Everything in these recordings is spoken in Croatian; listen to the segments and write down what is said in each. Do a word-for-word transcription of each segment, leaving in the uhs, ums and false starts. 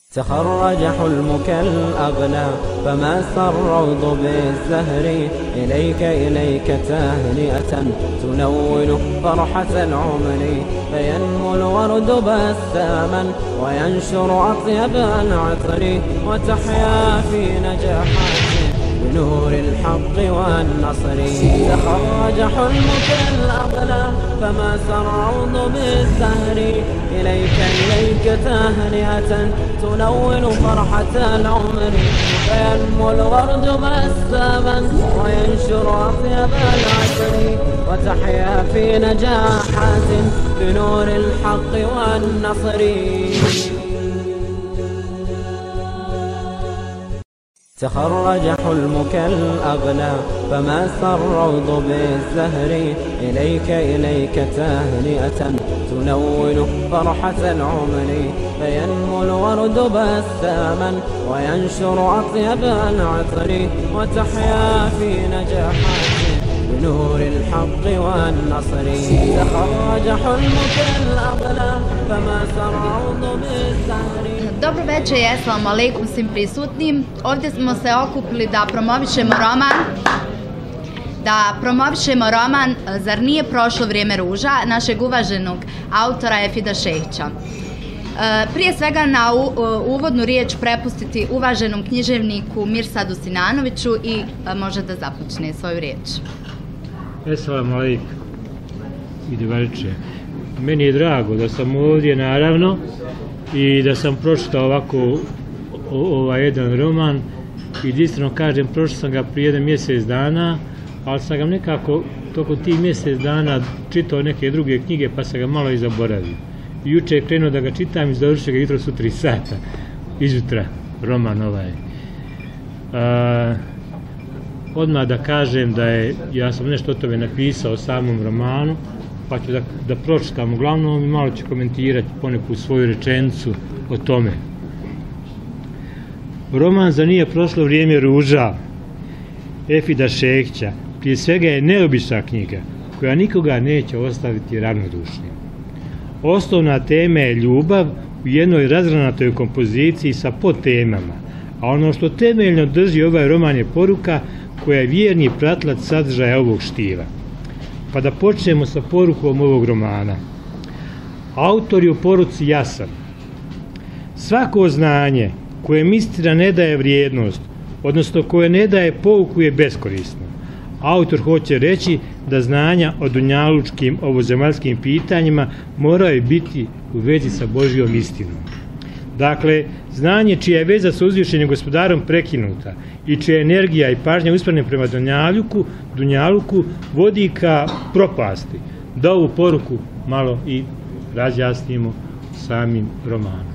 تخرج حلمك الأغلى فما الروض بالزهر إليك إليك تهنئة تنول فرحة العمر فينمو الورد بساما وينشر أطيب العطر وتحيا في نجاحات بنور الحق والنصر. تخرج حلمك الأغلى فما الروض بالزهر إليك إليك تهنئة تنول فرحة العمر فينمو الورد بساما وينشر أطيب العطر وتحيا في نجاحات بنور الحق والنصر. تخرج حلمك الأغلى فما الروض بالزهر إليك إليك تهنئة تنول فرحة العمر فينمو الورد بساما وينشر أطيب العطر وتحيا في نجاحات بنور الحق والنصر. تخرج حلمك الأغلى فما الروض بالزهر. Dobro večer i assalamu alaikum svim prisutnim. Ovdje smo se okupili da promovišemo roman da promovišemo roman Zar nije prošlo vrijeme ruža našeg uvaženog autora Efida Šehića. Prije svega na uvodnu riječ prepustiti uvaženom književniku Mirsadu Sinanoviću i može da započne svoju riječ. Assalamu alaikum i dobarče. Meni je drago da sam ovdje naravno i da sam pročitao ovako ovaj jedan roman i iskreno kažem, pročitao sam ga prije jedan mjesec dana, ali sam ga nekako tokom tih mjesec dana čitao neke druge knjige pa sam ga malo i zaboravio. Juče je krenuo da ga čitam i završio ga jutro su tri sata izjutra roman ovaj. A, odmah da kažem da je, ja sam nešto o tome napisao o samom romanu, pa ću da, da pročitam uglavnom i malo ću komentirati poneku svoju rečenicu o tome. Roman Zar nije prošlo vrijeme ruža Efida Šehića prije svega je neobična knjiga koja nikoga neće ostaviti ravnodušnim. Osnovna tema je ljubav u jednoj razgranatoj kompoziciji sa podtemama, a ono što temeljno drži ovaj roman je poruka koja je vjerni pratilac sadržaja ovog štiva. Pa da počnemo sa porukom ovog romana. Autor je u poruci jasan. Svako znanje koje mistra ne daje vrijednost, odnosno koje ne daje pouku je beskorisno. Autor hoće reći da znanja o dunjalučkim ovozemaljskim pitanjima moraju biti u vezi sa Božjom istinom. Dakle, znanje čija je veza sa uzvišenim gospodarom prekinuta i čija je energija i pažnja usmjerena prema dunjaluku, dunjaluku vodi ka propasti. Da ovu poruku malo i razjasnimo samim romanom.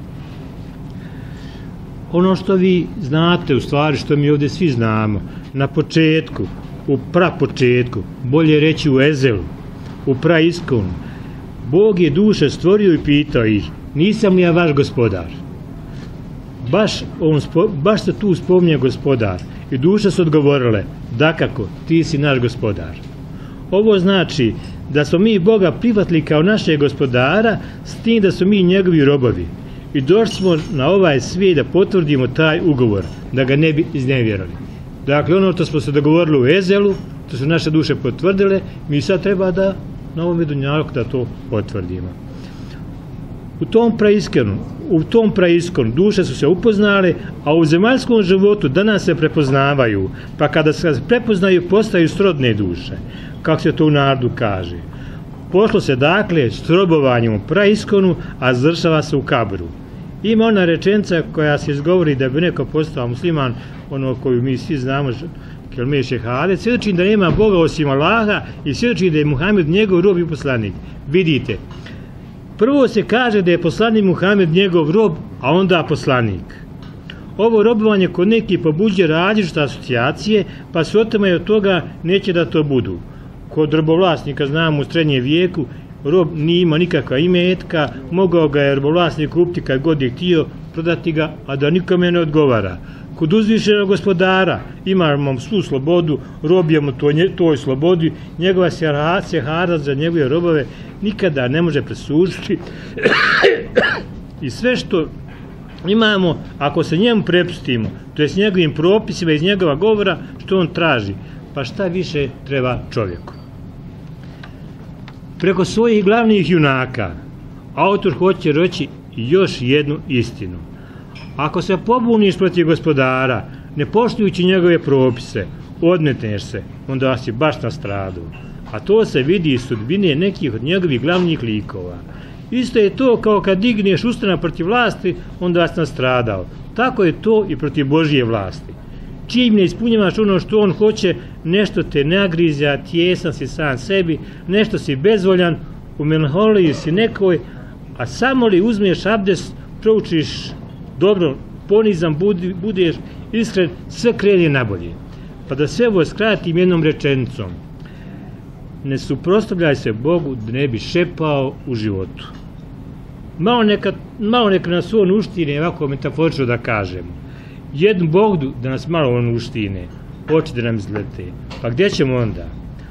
Ono što vi znate, u stvari što mi ovdje svi znamo, na početku, u prapočetku, bolje reći u ezelu, u praiskonu, Bog je duše stvorio i pitao ih: nisam li ja vaš gospodar? Baš, on, baš se tu spominje gospodar i duše su odgovorile: dakako, ti si naš gospodar. Ovo znači da smo mi Boga prihvatili kao našeg gospodara, s tim da smo mi njegovi robovi. I došli smo na ovaj svijet da potvrdimo taj ugovor, da ga ne bi iznevjerili. Dakle, ono što smo se dogovorili u ezelu, to su naše duše potvrdile, mi sad treba da na ovom dunjaluku da to potvrdimo. U tom praiskonu, u tom praiskonu duše su se upoznale, a u zemaljskom životu danas se prepoznavaju, pa kada se prepoznaju postaju srodne duše, kako se to u narodu kaže. Pošlo se dakle s robovanjem u praiskonu, a završava se u kabru. Ima ona rečenica koja se izgovori da bi neko postao musliman, ono koju mi svi znamo, kelme šehade, svjedoči da nema Boga osim Allaha i svjedoči da je Muhammed njegov rob i poslanik. Vidite, prvo se kaže da je poslanik Muhammed njegov rob, a onda poslanik. Ovo robovanje kod nekih pobuđuje različite asocijacije, pa se otimaju od toga neće da to budu. Kod robovlasnika, znamo u srednjem vijeku, rob nije imao nikakva imetka, mogao ga je robovlasnik kupiti kad god je htio, prodati ga, a da nikome ne odgovara. Kod uzvišenog gospodara imamo svu slobodu, robijemo toj slobodi, njegova sehara za njegove robove nikada ne može presužiti i sve što imamo, ako se njemu prepustimo, to je s njegovim propisima iz njegova govora, što on traži, pa šta više treba čovjeku. Preko svojih glavnih junaka autor hoće reći još jednu istinu. Ako se pobuniš protiv gospodara, ne poštujući njegove propise, odmetneš se, onda si baš nastradao. A to se vidi iz sudbine nekih od njegovih glavnih likova. Isto je to kao kad digneš ustanak protiv vlasti, onda si nastradao. Tako je to i protiv Božje vlasti. Čim ne ispunjavaš ono što on hoće, nešto te nagrizja, tjesan si sam sebi, nešto si bezvoljan, u melanholiji si nekoj, a samo li uzmeš abdest, proučiš dobro, ponizan budi, budeš iskren, sve krene nabolje. Pa da sve ovo skratim jednom rečenicom. Ne suprotstavljaj se Bogu da ne bi šepao u životu. Malo neka, malo neka nas on uštine, ovako metaforično da kažemo. Jednu Bogdu da nas malo on uštine, oči da nam izlete. Pa gdje ćemo onda?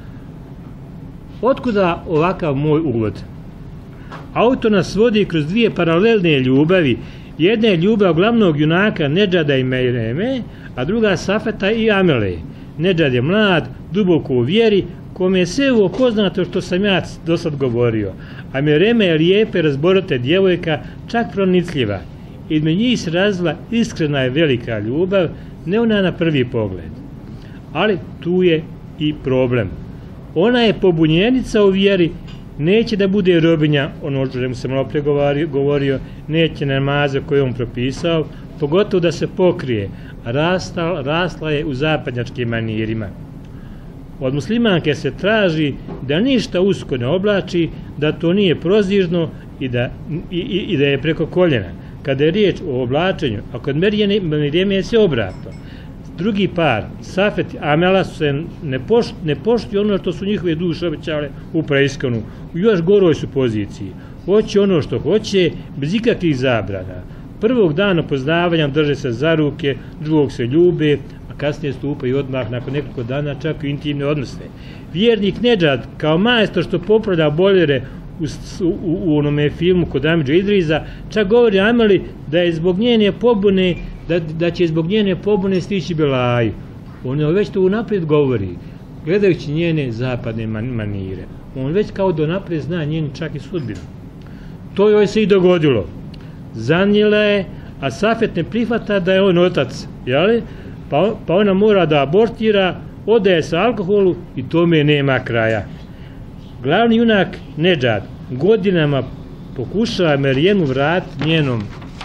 Otkuda ovakav moj uvod? Autor nas vodi kroz dvije paralelne ljubavi. Jedna je ljubav glavnog junaka Nedžada i Mereme, a druga Safeta i Amele. Nedžad je mlad, duboko u vjeri, kome je sve ovo poznato što sam ja do sad govorio, a Mereme je lijepe, razborite djevojka, čak pronicljiva. Između njih se razvila iskrena je velika ljubav, ne ona na prvi pogled. Ali tu je i problem. Ona je pobunjenica u vjeri, neće da bude robinja, ono što mu se malo pregovorio, neće namaze koje on propisao, pogotovo da se pokrije, rasla, rasla je u zapadnjačkim manirima. Od muslimanke se traži da ništa usko ne oblači, da to nije prozižno i da, i, i da je preko koljena. Kada je riječ o oblačenju, a kod Merjeme je se obratno. Drugi par, Safet i Amela, se ne, poš, ne poštuju ono što su njihove duše obećale u preiskonu. U još goroj su poziciji. Hoće ono što hoće, bez ikakvih zabrana. Prvog dana poznavanja drže se za ruke, drugog se ljube, a kasnije stupaju odmah nakon nekoliko dana čak i intimne odnose. Vjernik Nedžad, kao majstor što popravlja boljere u, u, u onome filmu kod Amidža Idriza, čak govori Ameli da je zbog njene pobune, da, da će zbog njene pobune stići belaju. On je već to unaprijed govori, gledajući njene zapadne manire. On već kao da unaprijed zna njenu čak i sudbinu. To joj se i dogodilo. Zanijela je, a Safet ne prihvata da je on otac, jeli? Pa, pa ona mora da abortira, odaje se alkoholu i tome nema kraja. Glavni junak Nedžad godinama pokušava Merjemu vratiti njenom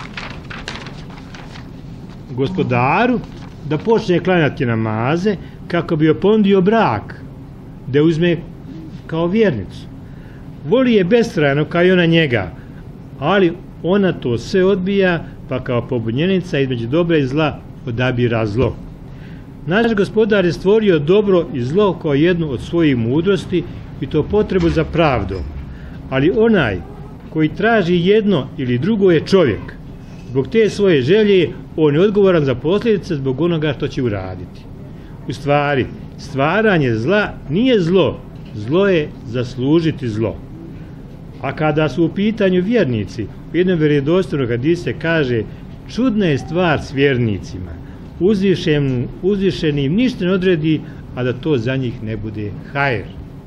gospodaru da počne klanjati namaze kako bi joj ponudio brak, da uzme kao vjernicu. Voli je beskrajno kao i ona njega, ali ona to sve odbija, pa kao pobunjenica između dobra i zla odabira zlo. Naš gospodar je stvorio dobro i zlo kao jednu od svojih mudrosti i to potrebu za pravdom. Ali onaj koji traži jedno ili drugo je čovjek. Zbog te svoje želje on je odgovoran za posljedice zbog onoga što će uraditi. U stvari, stvaranje zla nije zlo, zlo je zaslužiti zlo. A kada su u pitanju vjernici, u jednom vjerodostojnom hadisu kaže: čudna je stvar s vjernicima, uzvišen, uzvišeni im ništa ne odredi, a da to za njih ne bude hajr.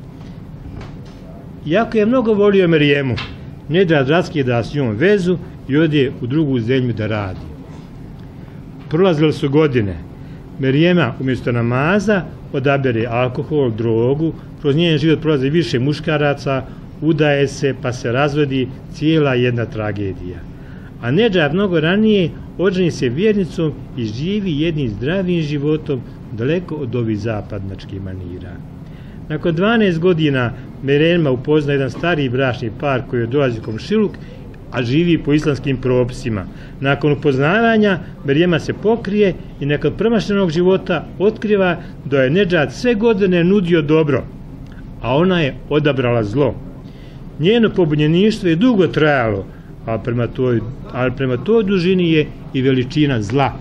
Iako je mnogo volio Merjemu, Nedžad raskida s njom vezu i ode u drugu zemlju da radi. Prolazile su godine. Merjema umjesto namaza odabere alkohol, drogu, kroz njen život prolazi više muškaraca, udaje se pa se razvodi, cijela jedna tragedija. A Nedžad mnogo ranije oženi se vjernicom i živi jednim zdravim životom daleko od ovih zapadnjačkih manira. Nakon dvanaest godina Merjema upozna jedan stariji bračni par koji dolazi u komšiluk, a živi po islamskim propisima. Nakon upoznavanja Merjema se pokrije i nakon promašenog života otkriva da je Nedžad sve godine nudio dobro, a ona je odabrala zlo. Njeno pobunjeništvo je dugo trajalo, ali prema toj, ali prema toj dužini je i veličina zla.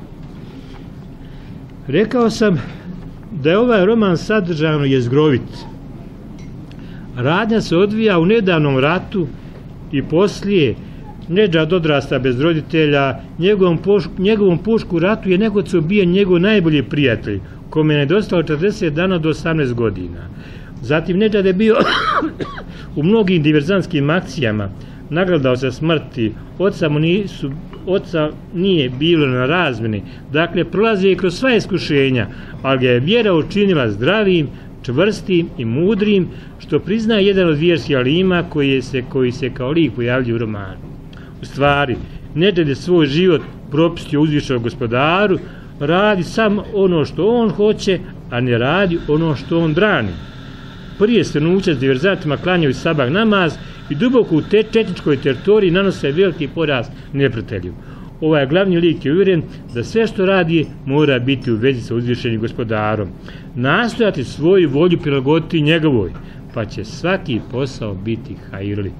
Rekao sam da je ovaj roman sadržajno jezgrovit. Radnja se odvija u nedavnom ratu i poslije Nedžad odrasta bez roditelja, njegovom, poš, njegovom pušku ratuje nego se ubije njegov najbolji prijatelj, kome je nedostalo četrdeset dana do osamnaest godina. Zatim Nedžad je bio u mnogim diverzantskim akcijama, nagledao se smrti, oca, mu nisu, oca nije bilo na razmeni, dakle prolazio je kroz sva iskušenja, ali ga je vjera učinila zdravim, čvrstim i mudrim, što priznaje jedan od vjerskih alima koji se, koji se kao lik pojavljuje u romanu. U stvari, Nedžad je svoj život propustio uzvišenom gospodaru, radi samo ono što on hoće, a ne radi ono što on brani. Prije svenuća s diverzantima klanjaju sabah namaz i duboko u te četničkoj teritoriji nanose veliki poraz neprijatelju. Ovaj glavni lik je uvjeren da sve što radi mora biti u vezi sa uzvišenim gospodarom. Nastojati svoju volju prilagoditi njegovoj, pa će svaki posao biti hajirli.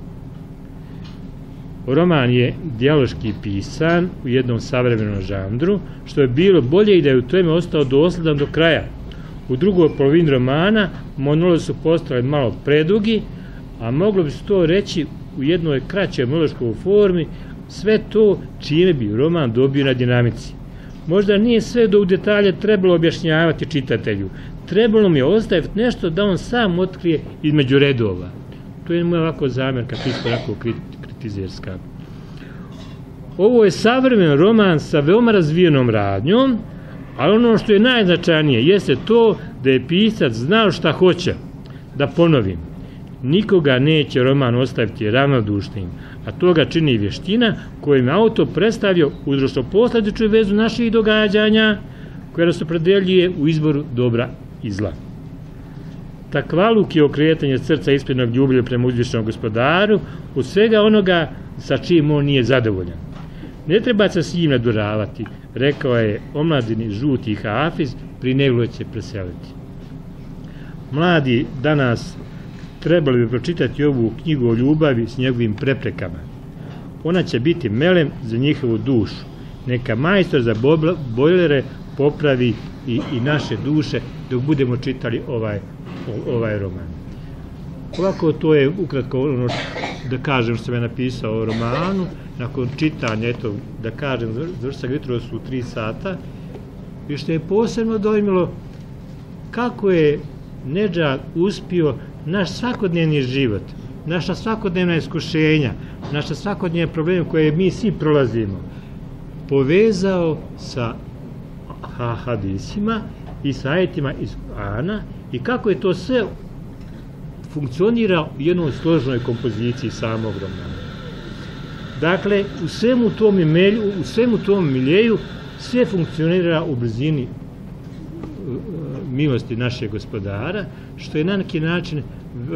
Roman je dijaloški pisan u jednom savremenom žanru, što je bilo bolje i da je u tome ostao dosledan do kraja. U drugoj polovini romana monolozi su postali malo predugi, a moglo bi se to reći u jednoj kraćoj monološkoj formi, sve to čime bi roman dobio na dinamici. Možda nije sve do u detalje trebalo objašnjavati čitatelju, trebalo mi je ostaviti nešto da on sam otkrije između redova. To je moja ovako zamjerka, čisto onako kritizerska. Ovo je savremen roman sa veoma razvijenom radnjom, ali ono što je najznačajnije jeste to da je pisac znao šta hoće. Da ponovim, nikoga neće roman ostaviti ravnodušnim, a to ga čini vještina kojim je autor predstavio uzročno-posljedičnu vezu naših događanja koja nas opredeljuje u izboru dobra i zla. Takvaluk je okretanje srca iskrenog ljubavi prema uzvišenom gospodaru od svega onoga sa čim on nije zadovoljan. Ne treba se s njim naduravati, rekao je omladini žuti Hafiz, prije nego će preseliti. Mladi danas trebali bi pročitati ovu knjigu o ljubavi s njegovim preprekama. Ona će biti melem za njihovu dušu. Neka majstor za bojlere popravi i, i naše duše dok budemo čitali ovaj, ovaj roman. Ovako to je ukratko ono da kažem što sam ja napisao o romanu. Nakon čitanja, eto, da kažem, završio ga jutros u tri sata, i što je posebno dojmilo kako je Nedžad uspio naš svakodnevni život, naša svakodnevna iskušenja, naša svakodnevne probleme koje mi svi prolazimo, povezao sa hadisima i sa ajetima iz Kur'ana i kako je to sve funkcionira u jednoj složenoj kompoziciji samog romana. Dakle, u svemu tom miljeju, u svemu tom miljeju sve funkcionira u blizini milosti našeg gospodara, što je na neki način e,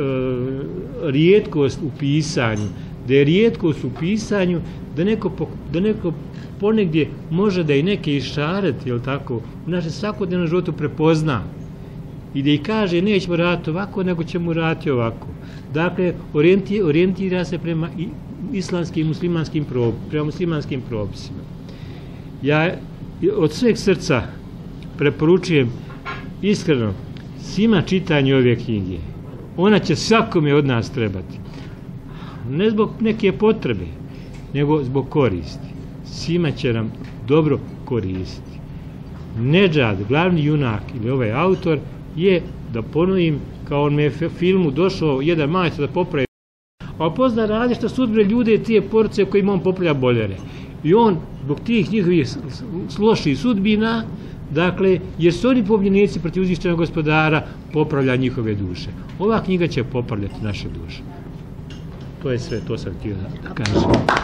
rijetkost u pisanju, da je rijetkost u pisanju, da neko, da neko ponegdje može da i neke išareti, jel tako, u našem svakodnevnom životu prepozna i da i kaže nećemo raditi ovako, nego ćemo raditi ovako. Dakle, orijenti, orijentira se prema i, islamskim, muslimanskim, pro, prema muslimanskim propisima. Ja od sveg srca preporučujem iskreno svima čitanje ove knjige. Ona će svakome od nas trebati. Ne zbog neke potrebe, nego zbog koristi. Svima će nam dobro koristiti. Nedžad, glavni junak ili ovaj autor, je, da ponovim, kao on me u filmu došao jedan majstor da popravi, a pozna različite sudbine ljude i tije porodice kojima on popravlja boljere. I on, zbog tih njihovih loših sudbina, dakle, jer su oni pobunjenici protiv uzvišenog gospodara, popravlja njihove duše. Ova knjiga će popravljati naše duše. To je sve, to sam htio da kažem.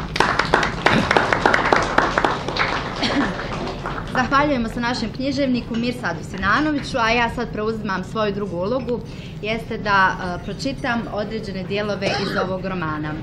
Zahvaljujemo se našem književniku Mirsadu Sinanoviću, a ja sad preuzimam svoju drugu ulogu, jeste da uh, pročitam određene dijelove iz ovog romana.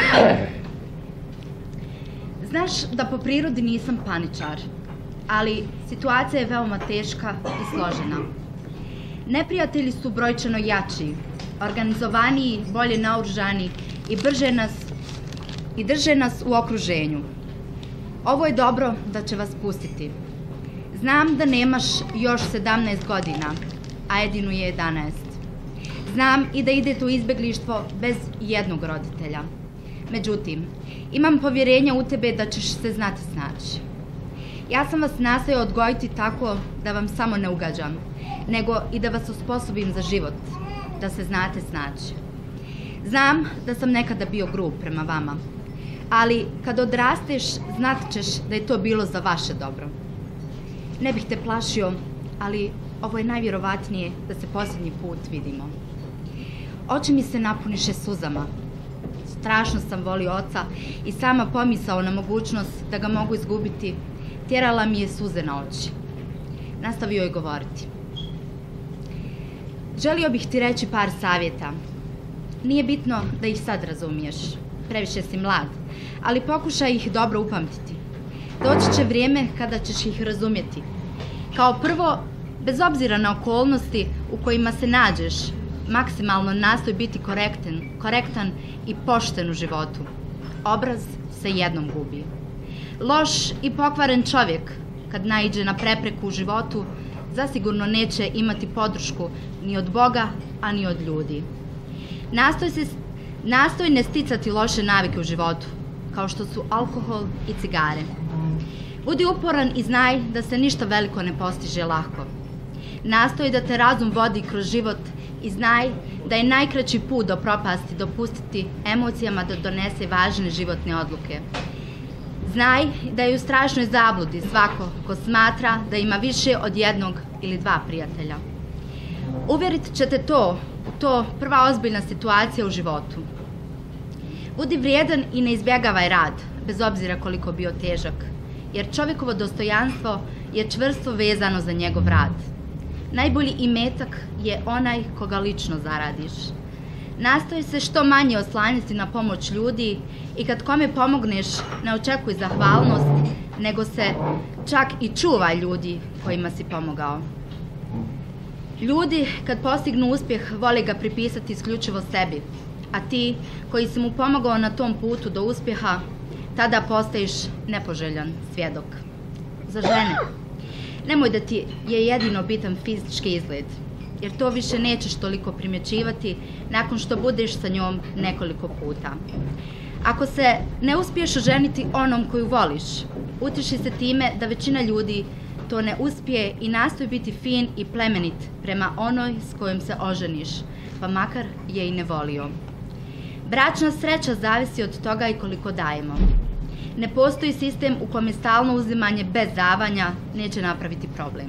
Znaš da po prirodi nisam paničar, ali situacija je veoma teška i složena. Neprijatelji su brojčano jači, organizovaniji, bolje naoružani i brže nas i drže nas u okruženju. Ovo je dobro da će vas pustiti. Znam da nemaš još sedamnaest godina, a Edinu je jedanaest. Znam i da idete u izbjeglištvo bez jednog roditelja. Međutim, imam povjerenja u tebe da ćeš se znati snaći. Ja sam vas nastojao odgojiti tako da vam samo ne ugađam, nego i da vas osposobim za život, da se znate snaći. Znam da sam nekada bio grub prema vama, ali kad odrasteš znat ćeš da je to bilo za vaše dobro. Ne bih te plašio, ali ovo je najvjerovatnije da se posljednji put vidimo. Oči mi se napuniše suzama. Strašno sam volio oca i sama pomisao na mogućnost da ga mogu izgubiti tjerala mi je suze na oči. Nastavio je govoriti. Želio bih ti reći par savjeta. Nije bitno da ih sad razumiješ, previše si mlad, ali pokušaj ih dobro upamtiti. Doći će vrijeme kada ćeš ih razumjeti. Kao prvo, bez obzira na okolnosti u kojima se nađeš, maksimalno nastoj biti korektan, korektan i pošten u životu. Obraz se jednom gubi. Loš i pokvaren čovjek, kad naiđe na prepreku u životu, zasigurno neće imati podršku ni od Boga, a ni od ljudi. Nastoj, se, nastoj ne sticati loše navike u životu, kao što su alkohol i cigare. Budi uporan i znaj da se ništa veliko ne postiže lako. Nastoj da te razum vodi kroz život i znaj da je najkraći put do propasti dopustiti emocijama da donese važne životne odluke. Znaj da je u strašnoj zabludi svako ko smatra da ima više od jednog ili dva prijatelja. Uvjerit će te to, to prva ozbiljna situacija u životu. Budi vrijedan i ne izbjegavaj rad, bez obzira koliko bio težak, jer čovjekovo dostojanstvo je čvrsto vezano za njegov rad. Najbolji imetak je onaj koga lično zaradiš. Nastoj se što manje oslanjati na pomoć ljudi i kad kome pomogneš ne očekuj zahvalnost, nego se čak i čuvaj ljudi kojima si pomogao. Ljudi kad postignu uspjeh vole ga pripisati isključivo sebi, a ti koji si mu pomogao na tom putu do uspjeha, tada postaješ nepoželjan svjedok. Za žene, nemoj da ti je jedino bitan fizički izgled, jer to više nećeš toliko primjećivati nakon što budeš sa njom nekoliko puta. Ako se ne uspiješ oženiti onom koju voliš, utiši se time da većina ljudi to ne uspije i nastoj biti fin i plemenit prema onoj s kojom se oženiš, pa makar je i ne volio. Bračna sreća zavisi od toga i koliko dajemo. Ne postoji sistem u kome stalno uzimanje bez davanja neće napraviti problem.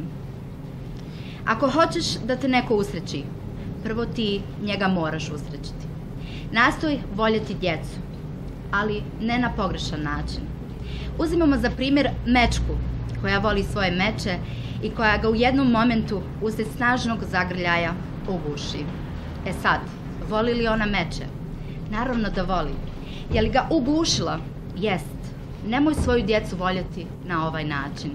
Ako hoćeš da te neko usreći, prvo ti njega moraš usrećiti. Nastoj voljeti djecu, ali ne na pogrešan način. Uzimamo za primjer mečku koja voli svoje meče i koja ga u jednom momentu uslijed snažnog zagrljaja uguši. E sad, voli li ona meče? Naravno da voli. Je li ga ugušila? Jest. Nemoj svoju djecu voljeti na ovaj način.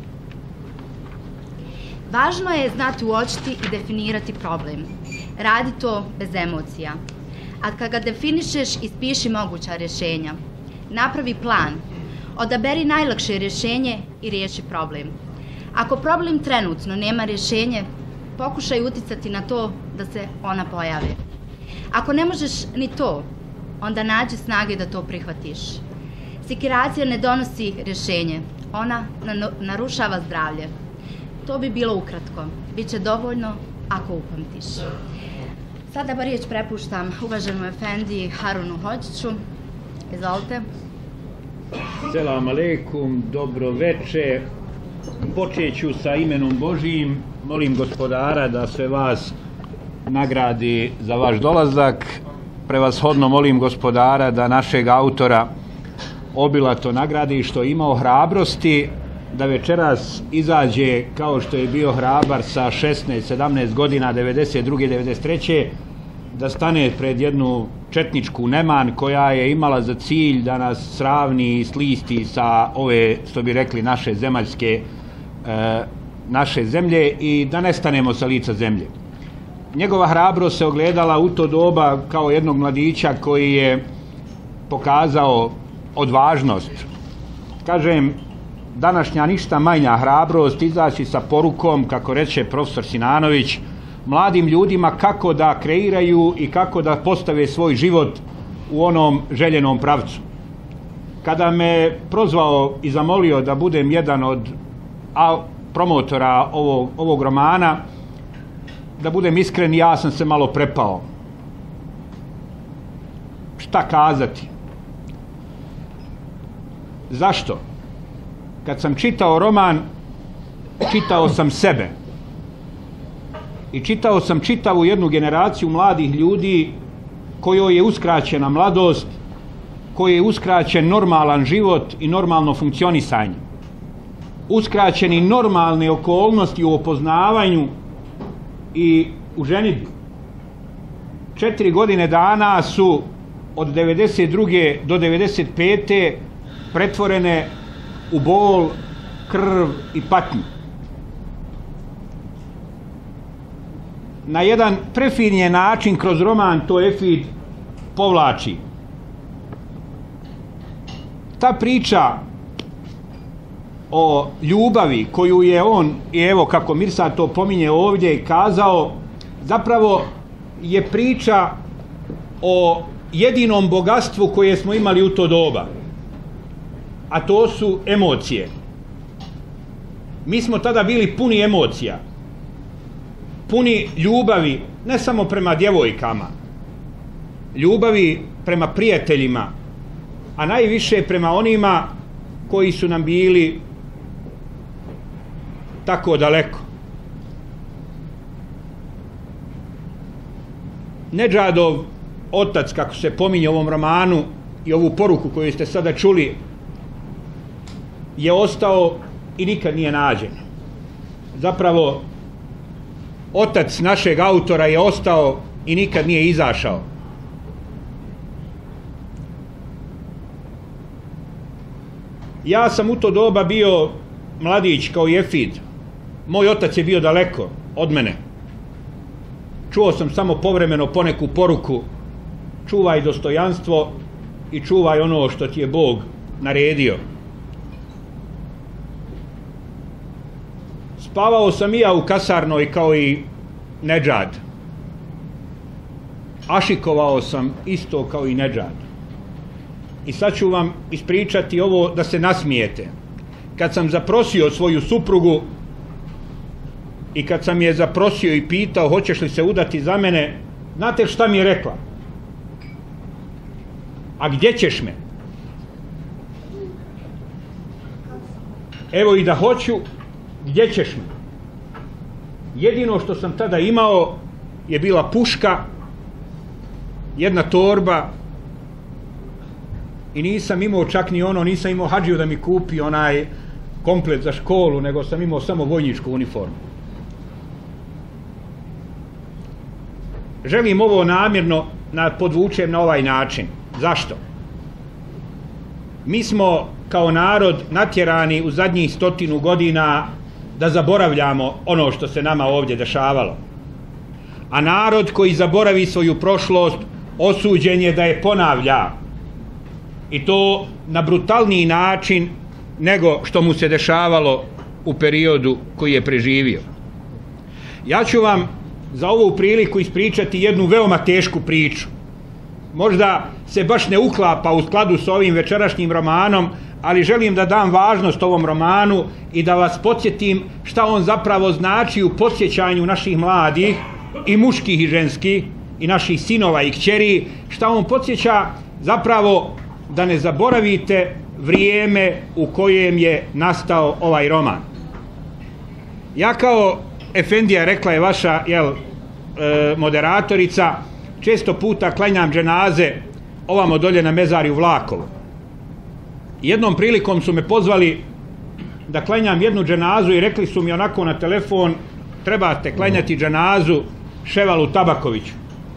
Važno je znati uočiti i definirati problem. Radi to bez emocija. A kad ga definišeš, ispiši moguća rješenja. Napravi plan. Odaberi najlakše rješenje i riješi problem. Ako problem trenutno nema rješenje, pokušaj uticati na to da se ona pojavi. Ako ne možeš ni to, onda nađi snage da to prihvatiš. Sikiracija ne donosi rješenje, ona narušava zdravlje. To bi bilo ukratko. Biće dovoljno ako upamtiš. Sada riječ prepuštam uvaženom efendi Harunu Hođiću. Izvolite. Selam aleikum, dobro veče. Počet ću sa imenom Božijim. Molim gospodara da sve vas nagradi za vaš dolazak. Prevashodno molim gospodara da našeg autora obilato nagradi što je imao hrabrosti da večeras izađe kao što je bio hrabar sa šesnaest sedamnaest godina, devedeset druge devedeset treće da stane pred jednu četničku neman koja je imala za cilj da nas sravni i slisti sa ove, što bi rekli, naše zemaljske e, naše zemlje i da nestanemo sa lica zemlje. Njegova hrabrost se ogledala u to doba kao jednog mladića koji je pokazao odvažnost. Kažem, današnja ništa manja hrabrost izaći sa porukom, kako reče profesor Sinanović, mladim ljudima kako da kreiraju i kako da postave svoj život u onom željenom pravcu. kada me prozvao i zamolio da budem jedan od promotora ovog, ovog romana, da budem iskren, ja sam se malo prepao. Šta kazati? Zašto? Kad sam čitao roman, čitao sam sebe. I čitao sam čitavu jednu generaciju mladih ljudi kojoj je uskraćena mladost, kojoj je uskraćen normalan život i normalno funkcionisanje. Uskraćeni normalne okolnosti u opoznavanju i u ženidbi. Četiri godine dana su od devedeset druge do devedeset pete pretvorene u bol, krv i patnju. Na jedan prefinjen način kroz roman to Efid povlači. Ta priča o ljubavi koju je on, i evo kako Mirsad to pominje ovdje, kazao, zapravo je priča o jedinom bogatstvu koje smo imali u to doba, a to su emocije. Mi smo tada bili puni emocija, puni ljubavi, ne samo prema djevojkama, ljubavi prema prijateljima, a najviše prema onima koji su nam bili tako daleko. Nedžadov otac, kako se pominje u ovom romanu i ovu poruku koju ste sada čuli, je ostao i nikad nije nađen. Zapravo, otac našeg autora je ostao i nikad nije izašao. Ja sam u to doba bio mladić kao i Efid. Moj otac je bio daleko od mene. Čuo sam samo povremeno poneku poruku: čuvaj dostojanstvo i čuvaj ono što ti je Bog naredio. Spavao sam i ja u kasarnoj kao i Nedžad. Ašikovao sam isto kao i Nedžad. I sad ću vam ispričati ovo da se nasmijete. Kad sam zaprosio svoju suprugu i kad sam je zaprosio i pitao hoćeš li se udati za mene, znate šta mi je rekla? A gdje ćeš me? Evo i da hoću, gdje ćeš me? Jedino što sam tada imao je bila puška, jedna torba i nisam imao čak ni ono, nisam imao hadžiju da mi kupi onaj komplet za školu, nego sam imao samo vojničku uniformu. Želim ovo namjerno podvučem na ovaj način. Zašto? Mi smo kao narod natjerani u zadnjih stotinu godina da zaboravljamo ono što se nama ovdje dešavalo. A narod koji zaboravi svoju prošlost osuđen je da je ponavlja. I to na brutalniji način nego što mu se dešavalo u periodu koji je preživio. Ja ću vam za ovu priliku ispričati jednu veoma tešku priču. Možda se baš ne uklapa u skladu s ovim večerašnjim romanom, ali želim da dam važnost ovom romanu i da vas podsjetim šta on zapravo znači u podsjećanju naših mladih, i muških i ženskih, i naših sinova i kćeri, šta on podsjeća zapravo da ne zaboravite vrijeme u kojem je nastao ovaj roman. Ja kao efendija, rekla je vaša jel, e, moderatorica, često puta klanjam dženaze ovamo dolje na mezarju Vlakovu. Jednom prilikom su me pozvali da klanjam jednu dženazu i rekli su mi onako na telefon: trebate klanjati dženazu Ševalu Tabakoviću.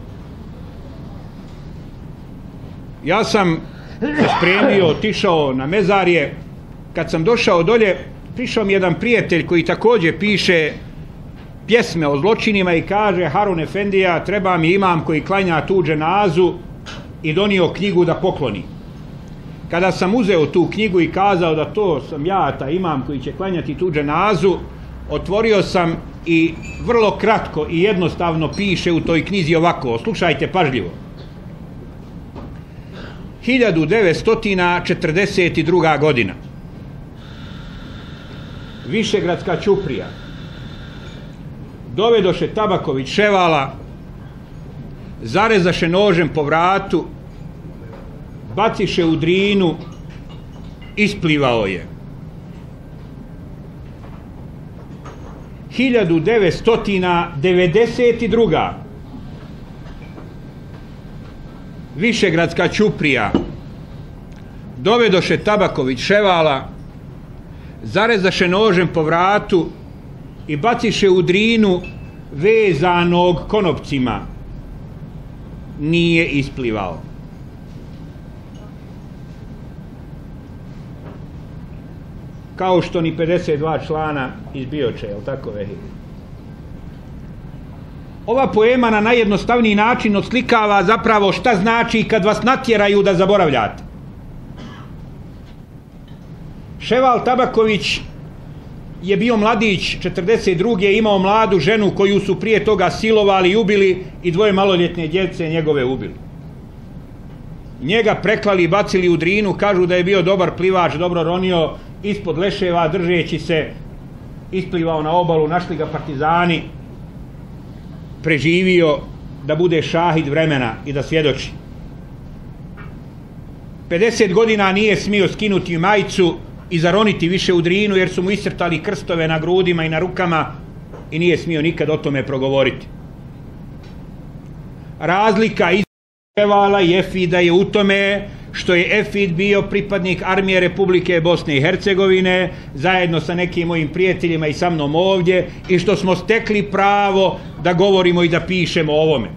Ja sam se spremio, otišao na mezarje. Kad sam došao dolje, prišao mi jedan prijatelj koji također piše pjesme o zločinima i kaže: Harun efendija, treba mi imam koji klanja tu dženazu, i donio knjigu da pokloni. Kada sam uzeo tu knjigu i kazao da to sam ja, ta imam koji će klanjati tu dženazu, otvorio sam i vrlo kratko i jednostavno piše u toj knjizi ovako, slušajte pažljivo. hiljadu devetsto četrdeset druga. godina. Višegradska ćuprija. Dovedoše Tabaković Ševala, zarezaše nožem po vratu, baciše u Drinu, isplivao je. hiljadu devetsto devedeset druga. Višegradska ćuprija. Dovedoše Tabaković Ševala, zarezaše nožem po vratu i baciše u Drinu, vezanog konopcima. Nije isplivao. Kao što ni pedeset dva člana iz Bioče, jel tako Vehi? Ova poema na najjednostavniji način oslikava zapravo šta znači kad vas natjeraju da zaboravljate. Ševal Tabaković je bio mladić, četrdeset druge. imao mladu ženu koju su prije toga silovali i ubili i dvoje maloljetne djece njegove ubili. Njega preklali i bacili u Drinu, kažu da je bio dobar plivač, dobro ronio, ispod leševa držeći se, isplivao na obalu, našli ga partizani, preživio da bude šahid vremena i da svjedoči. pedeset godina nije smio skinuti majicu i zaroniti više u Drinu jer su mu iscrtali krstove na grudima i na rukama i nije smio nikad o tome progovoriti. Razlika između Ševala i Efida je u tome što je Efid bio pripadnik armije Republike Bosne i Hercegovine zajedno sa nekim mojim prijateljima i sa mnom ovdje i što smo stekli pravo da govorimo i da pišemo o ovome.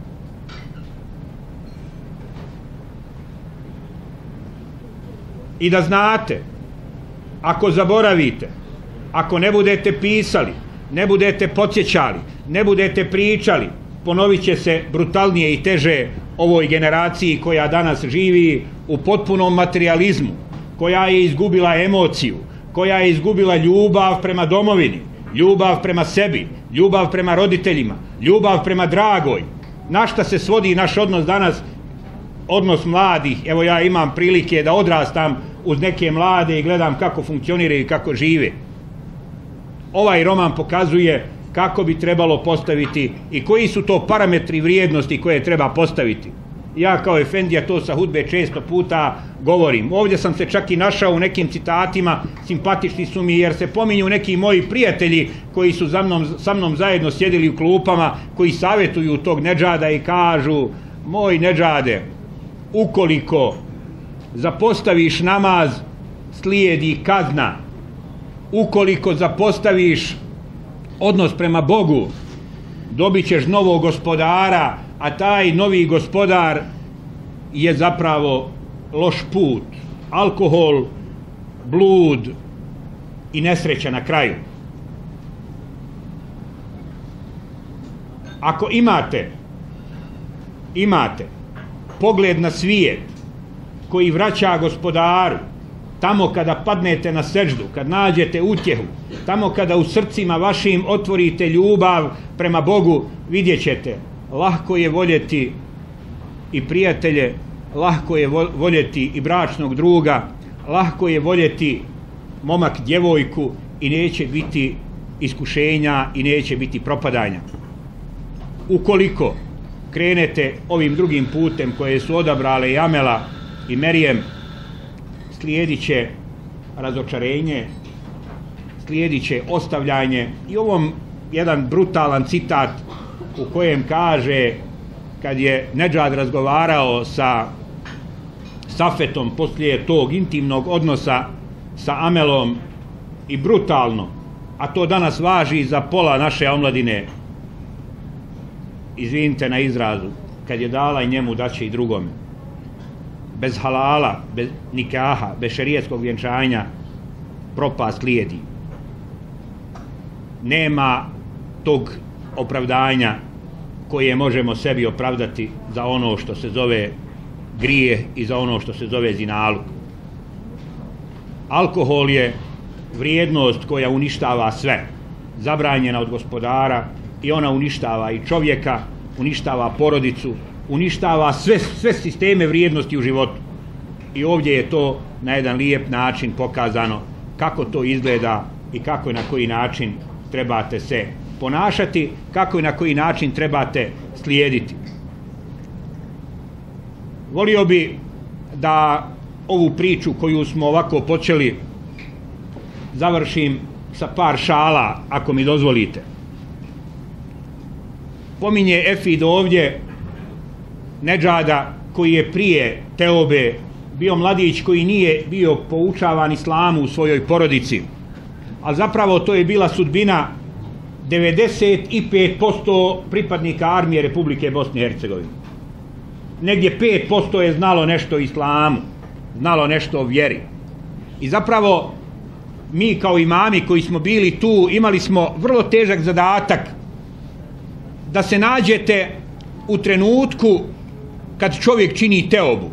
I da znate, ako zaboravite, ako ne budete pisali, ne budete podsjećali, ne budete pričali, ponovit će se brutalnije i teže ovoj generaciji koja danas živi u potpunom materijalizmu, koja je izgubila emociju, koja je izgubila ljubav prema domovini, ljubav prema sebi, ljubav prema roditeljima, ljubav prema dragoj. Na šta se svodi naš odnos danas, odnos mladih? Evo ja imam prilike da odrastam uz neke mlade i gledam kako funkcioniraju i kako žive. Ovaj roman pokazuje kako bi trebalo postaviti i koji su to parametri vrijednosti koje treba postaviti. Ja kao efendija to sa hudbe često puta govorim. Ovdje sam se čak i našao u nekim citatima, simpatični su mi jer se pominju neki moji prijatelji koji su za mnom, sa mnom zajedno sjedili u klupama, koji savjetuju tog Nedžada i kažu: moj Nedžade, ukoliko zapostaviš namaz, slijedi kazna. Ukoliko zapostaviš odnos prema Bogu, dobit ćeš novog gospodara, a taj novi gospodar je zapravo loš put, alkohol, blud i nesreća na kraju. Ako imate imate pogled na svijet koji vraća gospodaru, tamo kada padnete na seždu, kad nađete utjehu, tamo kada u srcima vašim otvorite ljubav prema Bogu, vidjet ćete, lahko je voljeti i prijatelje, lahko je voljeti i bračnog druga, lahko je voljeti momak djevojku i neće biti iskušenja i neće biti propadanja. Ukoliko krenete ovim drugim putem koje su odabrale i Amela i Merijem, slijedit će razočarenje, slijedit će ostavljanje. I ovom jedan brutalan citat u kojem kaže, kad je Nedžad razgovarao sa Safetom poslije tog intimnog odnosa sa Amelom, i brutalno, a to danas važi za pola naše omladine, izvinite na izrazu, kad je dala i njemu, daće i drugome. Bez halala, bez nikaha, bez šerijetskog vjenčanja propast slijedi. Nema tog opravdanja koje možemo sebi opravdati za ono što se zove grijeh i za ono što se zove zinaluk. Alkohol je vrijednost koja uništava sve, zabranjena od gospodara, i ona uništava i čovjeka, uništava porodicu, uništava sve, sve sisteme vrijednosti u životu. i ovdje je to na jedan lijep način pokazano kako to izgleda i kako i na koji način trebate se ponašati, kako i na koji način trebate slijediti. Volio bi da ovu priču koju smo ovako počeli završim sa par šala, ako mi dozvolite. Pominje Efid ovdje Nedžada koji je prije teobe bio mladić koji nije bio poučavan islamu u svojoj porodici, ali zapravo to je bila sudbina devedeset pet posto pripadnika armije Republike Bosne i Hercegovine. Negdje pet posto je znalo nešto o islamu, znalo nešto o vjeri. I zapravo mi kao imami koji smo bili tu imali smo vrlo težak zadatak da se nađete u trenutku kad čovjek čini teobu.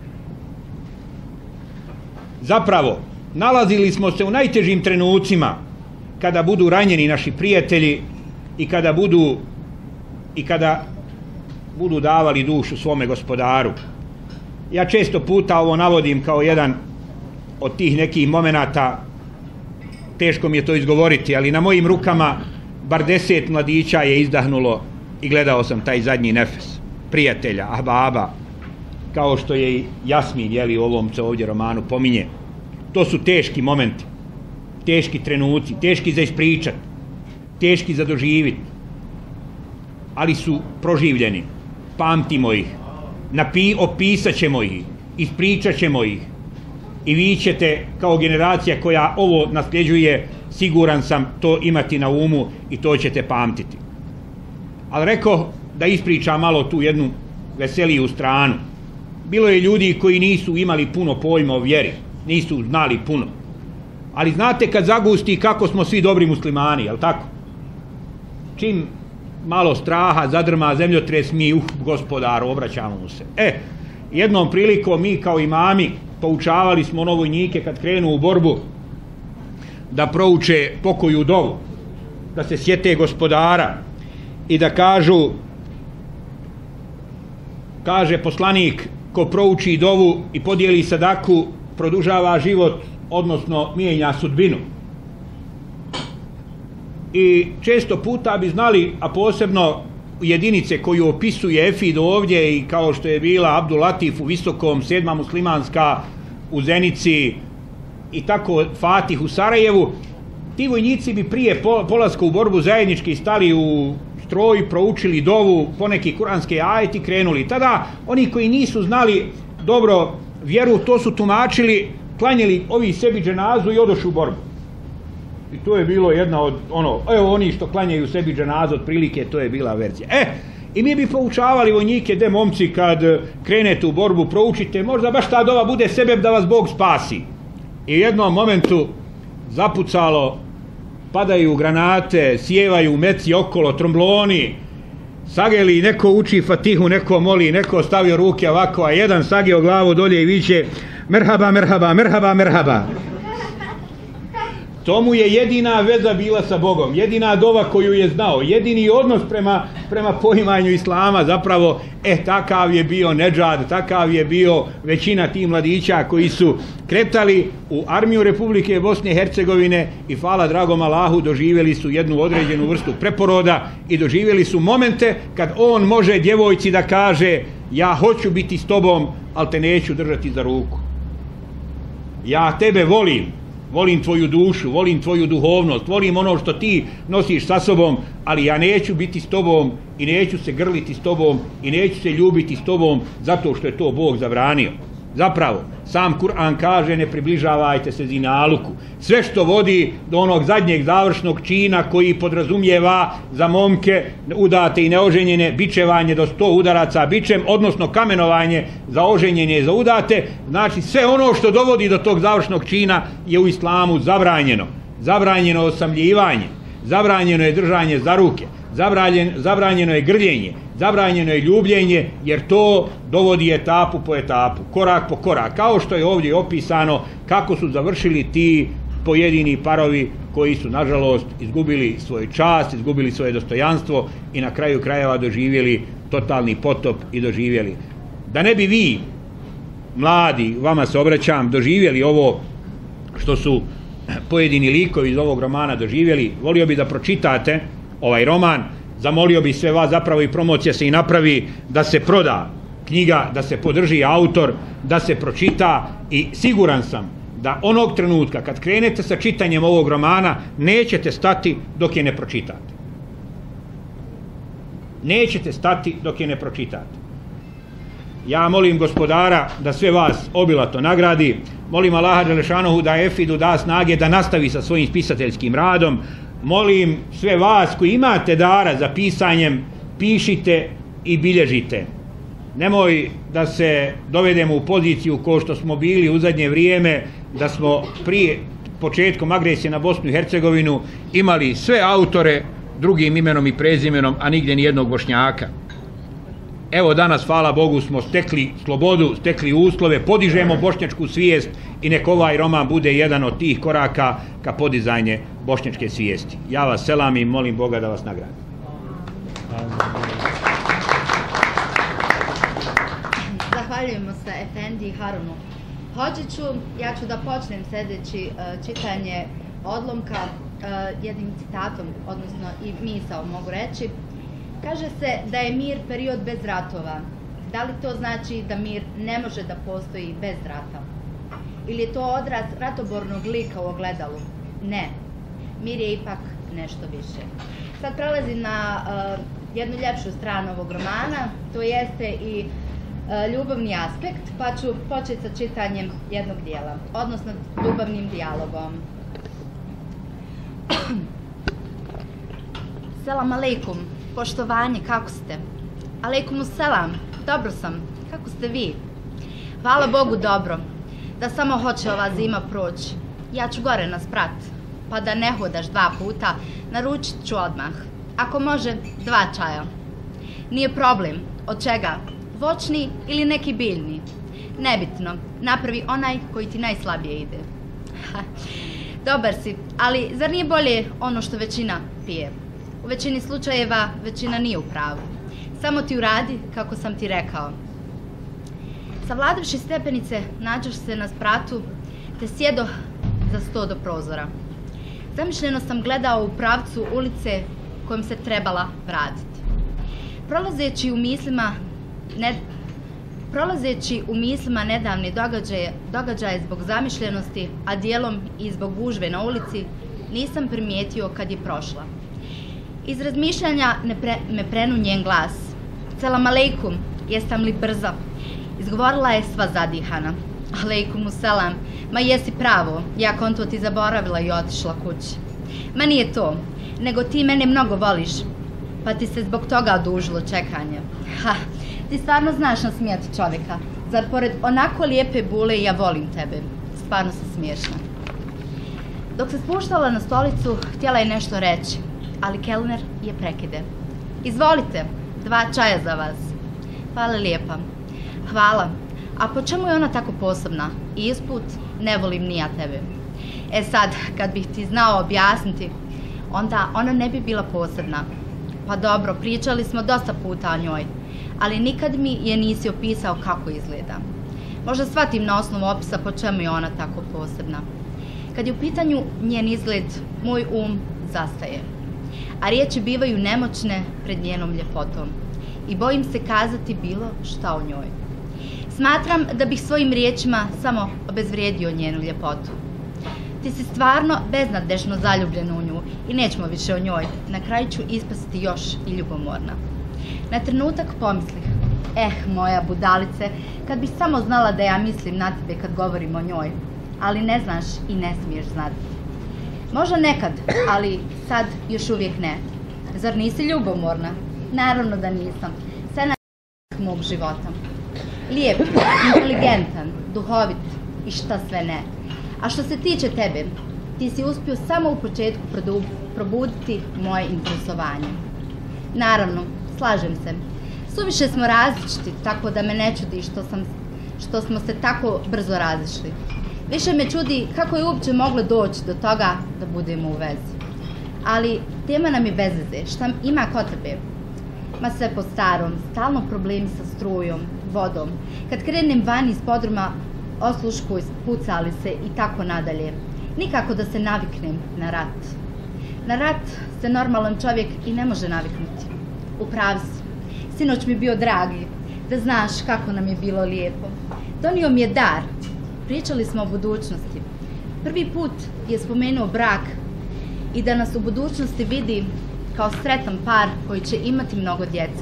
Zapravo, nalazili smo se u najtežim trenucima kada budu ranjeni naši prijatelji i kada budu i kada budu davali dušu svome gospodaru. Ja često puta ovo navodim kao jedan od tih nekih momenata, teško mi je to izgovoriti, ali na mojim rukama bar deset mladića je izdahnulo i gledao sam taj zadnji nefes prijatelja, ahbaba, kao što je i Jasmin, jeli, u ovom se ovdje romanu pominje. To su teški momenti, teški trenuci, teški za ispričat, teški za doživit, ali su proživljeni. Pamtimo ih, napi, opisat ćemo ih, ispričat ćemo ih i vi ćete kao generacija koja ovo nasljeđuje, siguran sam, to imati na umu i to ćete pamtiti. Ali rekao da ispričam malo tu jednu veseliju stranu. Bilo je ljudi koji nisu imali puno pojma o vjeri, nisu znali puno. Ali znate kad zagusti kako smo svi dobri muslimani, jel tako? Čim malo straha zadrma zemljotres, mi, uh, gospodaru, obraćamo mu se. E, jednom prilikom mi kao imami poučavali smo novojnike kad krenu u borbu da prouče pokoju dovu, da se sjete gospodara i da kažu, kaže poslanik, ko prouči dovu i podijeli sadaku, produžava život, odnosno mijenja sudbinu. I često puta bi znali, a posebno jedinice koju opisuje Efid ovdje i kao što je bila Abdul Latif u Visokom, sedma muslimanska u Zenici i tako Fatih u Sarajevu, ti vojnici bi prije polaska u borbu zajednički stali u stroj, proučili dovu, poneki kuranske ajeti, krenuli. Tada oni koji nisu znali dobro vjeru, to su tumačili, klanjali ovi sebi dženazu i odošu u borbu. I to je bilo jedna od, ono, evo oni što klanjaju sebi dženazu, otprilike to je bila verzija. E, i mi bi poučavali vojnike, de momci, kad krenete u borbu, proučite, možda baš ta dova bude sebe da vas Bog spasi. I u jednom momentu zapucalo, padaju granate, sjevaju meci okolo, trombloni, sageli, neko uči fatihu, neko moli, neko stavio ruke ovako, a jedan sagio glavu dolje i viče merhaba, merhaba, merhaba, merhaba. To mu je jedina veza bila sa Bogom, jedina dova koju je znao, jedini odnos prema, prema poimanju islama, zapravo, e, takav je bio Nedžad, takav je bio većina tih mladića koji su kretali u armiju Republike Bosne i Hercegovine i hvala dragom Allahu doživjeli su jednu određenu vrstu preporoda i doživjeli su momente kad on može djevojci da kaže ja hoću biti s tobom, ali te neću držati za ruku. Ja tebe volim, volim tvoju dušu, volim tvoju duhovnost, volim ono što ti nosiš sa sobom, ali ja neću biti s tobom i neću se grliti s tobom i neću se ljubiti s tobom zato što je to Bog zabranio. Zapravo, sam Kur'an kaže ne približavajte se zinaluku. Sve što vodi do onog zadnjeg završnog čina koji podrazumijeva za momke udate i neoženjene bičevanje do sto udaraca bičem, odnosno kamenovanje za oženjenje i za udate, znači sve ono što dovodi do tog završnog čina je u islamu zabranjeno. Zabranjeno osamljivanje, zabranjeno je držanje za ruke, zabranjeno, zabranjeno je grljenje, zabranjeno je ljubljenje, jer to dovodi etapu po etapu, korak po korak, kao što je ovdje opisano kako su završili ti pojedini parovi koji su nažalost izgubili svoj čast, izgubili svoje dostojanstvo i na kraju krajeva doživjeli totalni potop i doživjeli. Da ne bi vi mladi, vama se obraćam, doživjeli ovo što su pojedini likovi iz ovog romana doživjeli, volio bi da pročitate ovaj roman, zamolio bi sve vas, zapravo i promocija se i napravi, da se proda knjiga, da se podrži autor, da se pročita i siguran sam da onog trenutka kad krenete sa čitanjem ovog romana nećete stati dok je ne pročitate. Nećete stati dok je ne pročitate. Ja molim gospodara da sve vas obilato nagradi, molim Allaha Đelešanohu da Efidu da snage da nastavi sa svojim spisateljskim radom, molim sve vas koji imate dara za pisanjem, pišite i bilježite. Nemoj da se dovedemo u poziciju kao što smo bili u zadnje vrijeme, da smo prije početkom agresije na Bosnu i Hercegovinu imali sve autore drugim imenom i prezimenom, a nigdje ni jednog Bošnjaka. Evo danas, hvala Bogu, smo stekli slobodu, stekli uslove, podižemo bošnjačku svijest i nek ovaj roman bude jedan od tih koraka ka podizanje bošnjačke svijesti. Ja vas selam i molim Boga da vas nagradi. Zahvaljujemo se Efendi i Harunu Hodžiću. Ja ću da počnem sljedeći uh, čitanje odlomka uh, jednim citatom, odnosno i misao mogu reći. Kaže se da je mir period bez ratova. Da li to znači da mir ne može da postoji bez rata? Ili je to odraz ratobornog lika u ogledalu? Ne. Mir je ipak nešto više. Sad prelazim na uh, jednu ljepšu stranu ovog romana, to jeste i uh, ljubavni aspekt, pa ću početi sa čitanjem jednog dijela, odnosno ljubavnim dijalogom. Selam aleikum. Poštovanje, kako ste? Alejkumu selam, dobro sam, kako ste vi? Hvala Bogu dobro, da samo hoće ova zima proći. Ja ću gore na sprat, pa da ne hodaš dva puta, naručit ću odmah. Ako može, dva čaja. Nije problem, od čega? Voćni ili neki biljni? Nebitno, napravi onaj koji ti najslabije ide. Dobar si, ali zar nije bolje ono što većina pije? U većini slučajeva većina nije u pravu. Samo ti uradi kako sam ti rekao. Savladavši stepenice, nađeš se na spratu, te sjedo za sto do prozora. Zamišljeno sam gledao u pravcu ulice kojom se trebala vratiti. Prolazeći u mislima, ne, prolazeći u mislima nedavne događaje, događaje zbog zamišljenosti, a dijelom i zbog gužve na ulici, nisam primijetio kad je prošla. Iz razmišljanja ne pre, me prenu njen glas. Selam aleikum, jesam li brza? Izgovorila je sva zadihana. Aleikumu selam, ma jesi pravo, ja konto ti zaboravila i otišla kući. Ma nije to, nego ti mene mnogo voliš, pa ti se zbog toga odužilo čekanje. Ha, ti stvarno znaš nasmijati čovjeka, zar pored onako lijepe bule ja volim tebe. Stvarno si smiješna. Dok se spuštala na stolicu, htjela je nešto reći, ali kelner je prekide. Izvolite, dva čaja za vas. Hvala lijepa. Hvala. A po čemu je ona tako posebna? I isput, ne volim ni ja tebe. E sad, kad bih ti znao objasniti, onda ona ne bi bila posebna. Pa dobro, pričali smo dosta puta o njoj, ali nikad mi je nisi opisao kako izgleda. Možda shvatim na osnovu opisa po čemu je ona tako posebna. Kad je u pitanju njen izgled, moj um zastaje. A riječi bivaju nemoćne pred njenom ljepotom i bojim se kazati bilo šta o njoj. Smatram da bih svojim riječima samo obezvrijedio njenu ljepotu. Ti si stvarno beznadežno zaljubljen u nju i nećemo više o njoj. Na kraju ću ispasti još i ljubomorna. Na trenutak pomislih, eh, moja budalice, kad bih samo znala da ja mislim na tebe kad govorim o njoj, ali ne znaš i ne smiješ znati. Možda nekad, ali sad još uvijek ne. Zar nisi ljubomorna? Naravno da nisam. Sve na mog života. Lijep, inteligentan, duhovit i šta sve ne. A što se tiče tebe, ti si uspio samo u početku probuditi moje interesovanje. Naravno, slažem se. Suviše smo različiti, tako da me ne čudi što, sam, što smo se tako brzo razišli. Više me čudi kako je uopće moglo doći do toga da budemo u vezi. Ali tema nam je bez veze. Šta ima kod tebe? Ma sve po starom, stalno problemi sa strujom, vodom. Kad krenem van iz podruma, osluškuj, pucali se i tako nadalje. Nikako da se naviknem na rat. Na rat se normalan čovjek i ne može naviknuti. Upravi si. Sinoć mi bio dragi, da znaš kako nam je bilo lijepo. Donio mi je dar. Pričali smo o budućnosti. Prvi put je spomenuo brak i da nas u budućnosti vidi kao sretan par koji će imati mnogo djece.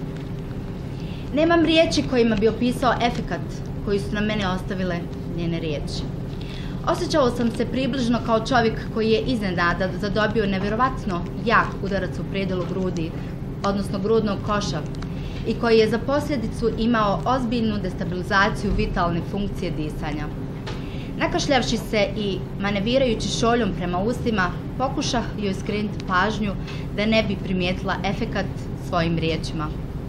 Nemam riječi kojima bi opisao efekat koji su na mene ostavile njene riječi. Osjećao sam se približno kao čovjek koji je iznenada zadobio nevjerovatno jak udarac u predelu grudi, odnosno grudnog koša, i koji je za posljedicu imao ozbiljnu destabilizaciju vitalne funkcije disanja. Nakašljavši se i manevirajući šoljom prema ustima, pokušah joj skrenuti pažnju da ne bi primijetila efekat svojim riječima.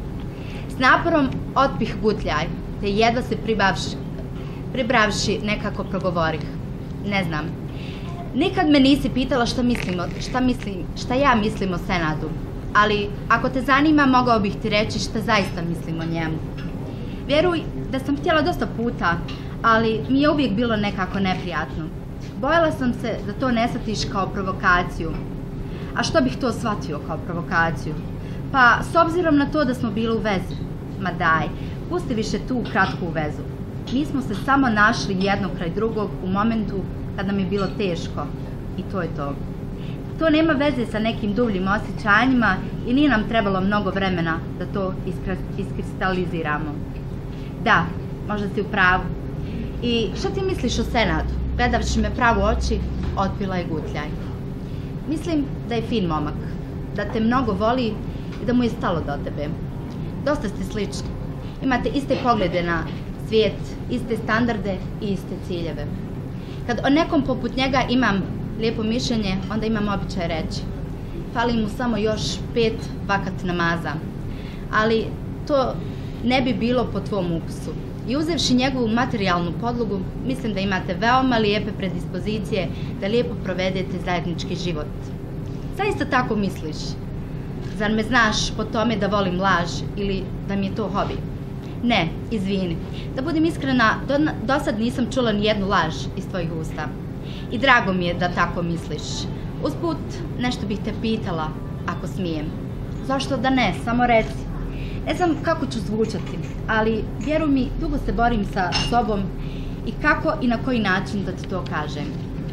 S naporom otpih gutljaj, te jedva se pribavši, pribravši nekako progovorih. Ne znam. Nikad me nisi pitala šta mislimo, šta mislim, šta ja mislim o Senadu, ali ako te zanima, mogao bih ti reći šta zaista mislim o njemu. Vjeruj da sam htjela dosta puta, ali mi je uvijek bilo nekako neprijatno. Bojala sam se da to ne shvatiš kao provokaciju. A što bih to shvatio kao provokaciju? Pa, s obzirom na to da smo bili u vezi, ma daj, pusti više tu kratku vezu. Mi smo se samo našli jedno kraj drugog u momentu kad nam je bilo teško. I to je to. To nema veze sa nekim dubljim osjećanjima i nije nam trebalo mnogo vremena da to iskristaliziramo. Da, možda si u pravu. I šta ti misliš o Senadu? Gledavši me pravo u oči, otpila je gutljaj. Mislim da je fin momak, da te mnogo voli i da mu je stalo do tebe. Dosta ste slični. Imate iste poglede na svijet, iste standarde i iste ciljeve. Kad o nekom poput njega imam lijepo mišljenje, onda imam običaj reći. Fali mu samo još pet vakat namaza. Ali to ne bi bilo po tvom ukusu. I uzevši njegovu materijalnu podlogu, mislim da imate veoma lijepe predispozicije da lijepo provedete zajednički život. Zaista tako misliš? Zar me znaš po tome da volim laž ili da mi je to hobi? Ne, izvini. Da budem iskrena, do, do sad nisam čula ni jednu laž iz tvojih usta. I drago mi je da tako misliš. Usput, nešto bih te pitala, ako smijem. Zašto da ne, samo reci. Ne znam kako ću zvučati, ali vjeruj mi, dugo se borim sa sobom i kako i na koji način da ti to kažem.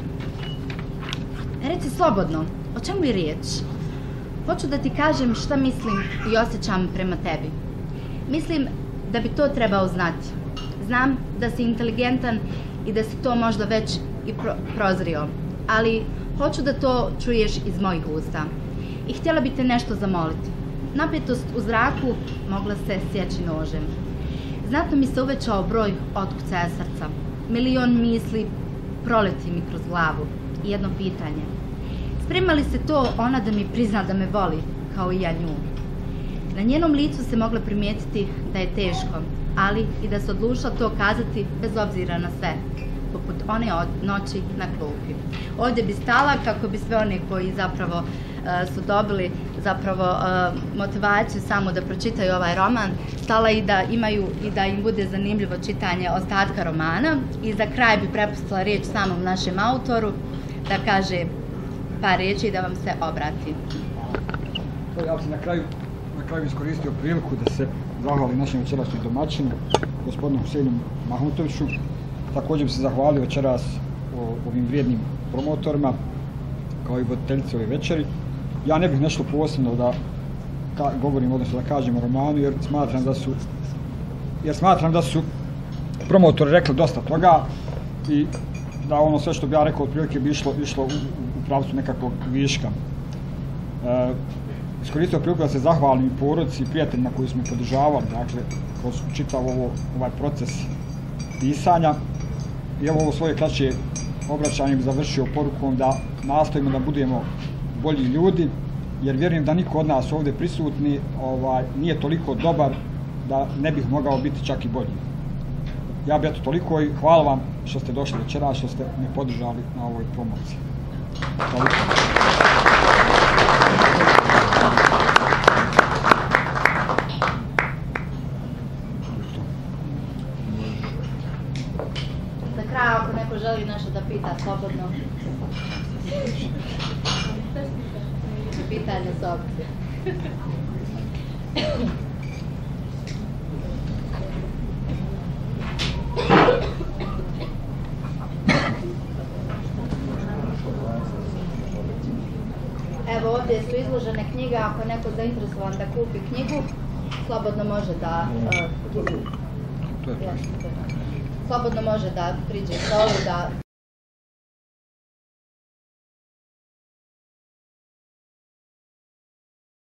Reci slobodno, o čemu je riječ? Hoću da ti kažem šta mislim i osjećam prema tebi. Mislim da bi to trebao znati. Znam da si inteligentan i da si to možda već i pro prozrio, ali hoću da to čuješ iz mojih usta. I htjela bi te nešto zamoliti. Napetost u zraku mogla se sjeći nožem. Znatno mi se uvećao broj otkucaja srca. Milion misli proleti mi kroz glavu. I jedno pitanje. Sprema li se to ona da mi prizna da me voli, kao i ja nju? Na njenom licu se moglo primijetiti da je teško, ali i da se odlučila to kazati bez obzira na sve, poput one od noći na klupi. Ovdje bi stala kako bi sve one koji zapravo uh, su dobili zapravo uh, motivaciju samo da pročitaju ovaj roman, stala i da imaju i da im bude zanimljivo čitanje ostatka romana. I za kraj bi prepustila riječ samom našem autoru da kaže par riječi i da vam se obrati. Ja bih se na kraju, na kraju iskoristio priliku da se zahvalim našem večerašnjem domaćinu, gospodinu Huseinu Mahmutoviću. Također bih se zahvalio večeras o, ovim vrijednim promotorima, kao i voditeljici ove večeri. Ja ne bih nešto posebno da ka, govorim, odnosno da kažem o romanu, jer smatram da su, jer smatram da su promotori rekli dosta toga i da ono sve što bi ja rekao otprilike bi išlo, išlo u, u pravcu nekakvog viška. E, iskoristio priliku da se zahvalim porodici i prijateljima koji su me podržavali, dakle, kroz čitav ovo, ovaj proces pisanja. I evo ovo svoje kraće obraćanje bi završio porukom da nastojimo da budemo bolji ljudi, jer vjerujem da niko od nas ovdje prisutni ovaj, nije toliko dobar da ne bih mogao biti čak i bolji. Ja bih eto toliko i hvala vam što ste došli večera, što ste me podržali na ovoj promociji. Hvala. Vitalne sobe. Evo ovdje su izložene knjige, ako je neko zainteresovan da kupi knjigu, slobodno može da uh, slobodno može da priđe stolu, da